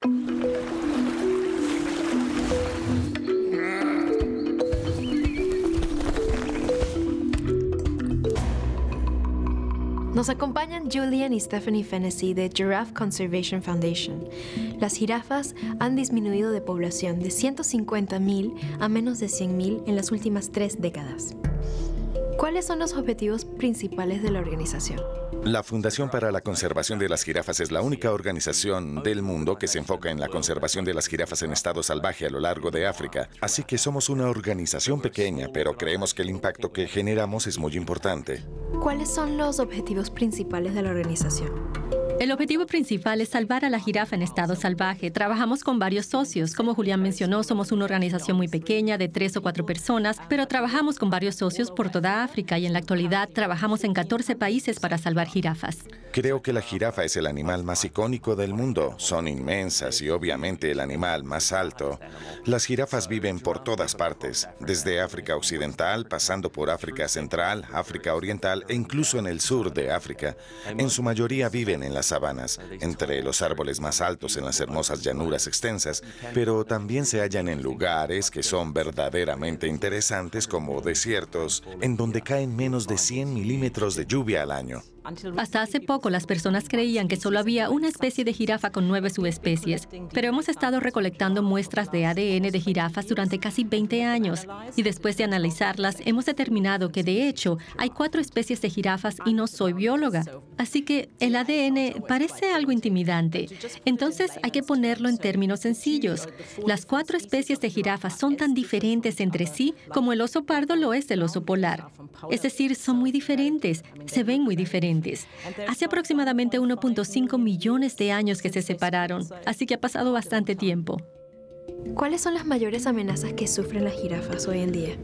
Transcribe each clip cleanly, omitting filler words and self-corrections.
Nos acompañan Julian y Stephanie Fennessy de Giraffe Conservation Foundation. Las jirafas han disminuido de población de 150,000 a menos de 100,000 en las últimas 3 décadas. ¿Cuáles son los objetivos principales de la organización? La Fundación para la Conservación de las Jirafas es la única organización del mundo que se enfoca en la conservación de las jirafas en estado salvaje a lo largo de África. Así que somos una organización pequeña, pero creemos que el impacto que generamos es muy importante. ¿Cuáles son los objetivos principales de la organización? El objetivo principal es salvar a la jirafa en estado salvaje. Trabajamos con varios socios. Como Julián mencionó, somos una organización muy pequeña de 3 o 4 personas, pero trabajamos con varios socios por toda África y en la actualidad trabajamos en 14 países para salvar jirafas. Creo que la jirafa es el animal más icónico del mundo. Son inmensas y obviamente el animal más alto. Las jirafas viven por todas partes, desde África Occidental, pasando por África Central, África Oriental e incluso en el sur de África. En su mayoría viven en las sabanas, entre los árboles más altos en las hermosas llanuras extensas, pero también se hallan en lugares que son verdaderamente interesantes como desiertos, en donde caen menos de 100 milímetros de lluvia al año. Hasta hace poco las personas creían que solo había una especie de jirafa con 9 subespecies, pero hemos estado recolectando muestras de ADN de jirafas durante casi 20 años y después de analizarlas hemos determinado que de hecho hay 4 especies de jirafas y no soy bióloga. Así que el ADN parece algo intimidante. Entonces hay que ponerlo en términos sencillos. Las 4 especies de jirafas son tan diferentes entre sí como el oso pardo lo es del oso polar. Es decir, son muy diferentes, se ven muy diferentes. Hace aproximadamente 1.5 millones de años que se separaron, así que ha pasado bastante tiempo. ¿Cuáles son las mayores amenazas que sufren las jirafas hoy en día?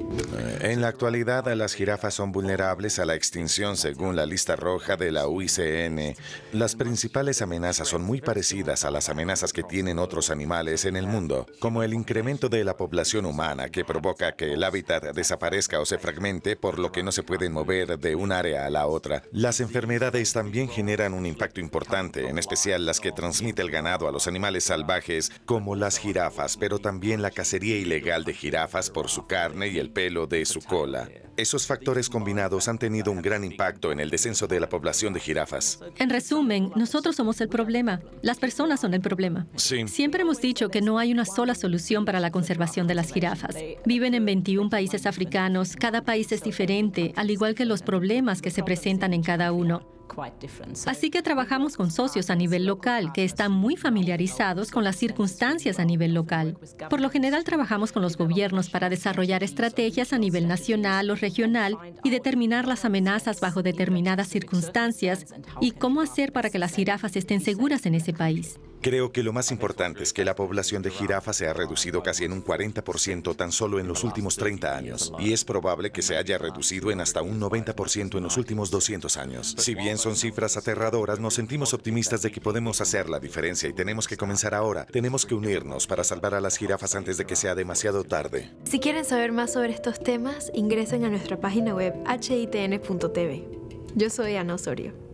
En la actualidad, las jirafas son vulnerables a la extinción según la lista roja de la UICN. Las principales amenazas son muy parecidas a las amenazas que tienen otros animales en el mundo, como el incremento de la población humana que provoca que el hábitat desaparezca o se fragmente, por lo que no se pueden mover de un área a la otra. Las enfermedades también generan un impacto importante, en especial las que transmite el ganado a los animales salvajes, como las jirafas, pero también la cacería ilegal de jirafas por su carne y el pelo de su cola. Esos factores combinados han tenido un gran impacto en el descenso de la población de jirafas. En resumen, nosotros somos el problema. Las personas son el problema. Sí. Siempre hemos dicho que no hay una sola solución para la conservación de las jirafas. Viven en 21 países africanos. Cada país es diferente, al igual que los problemas que se presentan en cada uno. Así que trabajamos con socios a nivel local que están muy familiarizados con las circunstancias a nivel local. Por lo general trabajamos con los gobiernos para desarrollar estrategias a nivel nacional o regional y determinar las amenazas bajo determinadas circunstancias y cómo hacer para que las jirafas estén seguras en ese país. Creo que lo más importante es que la población de jirafas se ha reducido casi en un 40% tan solo en los últimos 30 años. Y es probable que se haya reducido en hasta un 90% en los últimos 200 años. Si bien son cifras aterradoras, nos sentimos optimistas de que podemos hacer la diferencia y tenemos que comenzar ahora. Tenemos que unirnos para salvar a las jirafas antes de que sea demasiado tarde. Si quieren saber más sobre estos temas, ingresen a nuestra página web hitn.tv. Yo soy Ana Osorio.